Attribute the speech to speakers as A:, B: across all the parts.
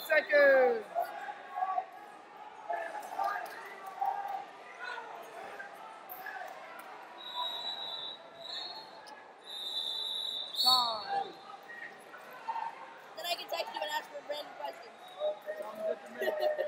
A: seconds. Time.
B: Then I can text you and ask for random questions.
A: Sounds good to me.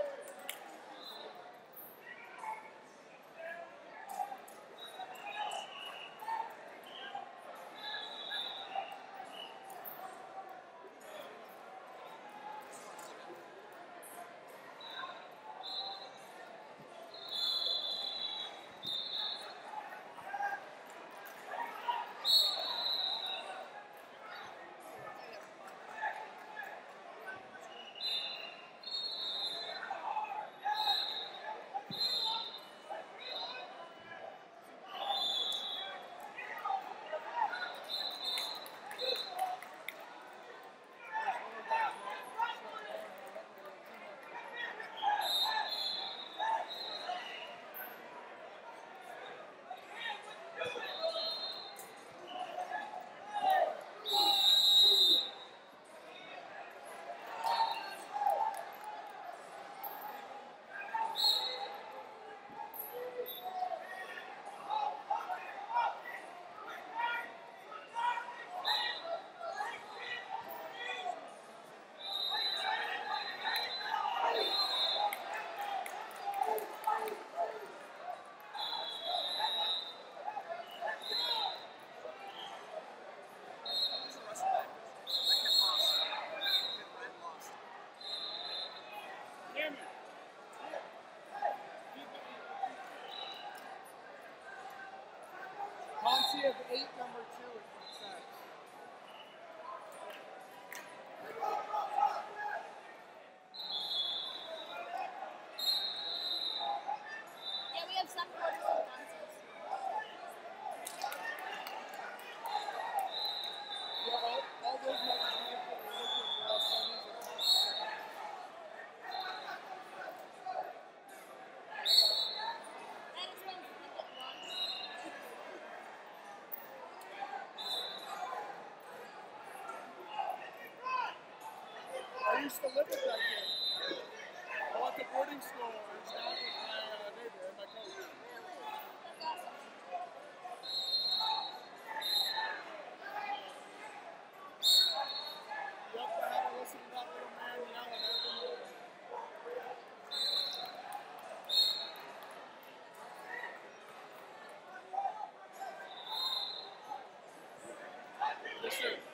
A: Conti of 8, number 2 is what says.
B: Yeah, we have some quarters and consoles.
A: Yeah, all those numbers we have for the local semis are constants.
B: That explains the thing that wrong.
A: I used to live with that kid. I went to boarding school and his dad was my neighbor and my coach.
B: Really? That's awesome.
A: Yep, I had to listen to that little man yelling every morning. Yes, sir.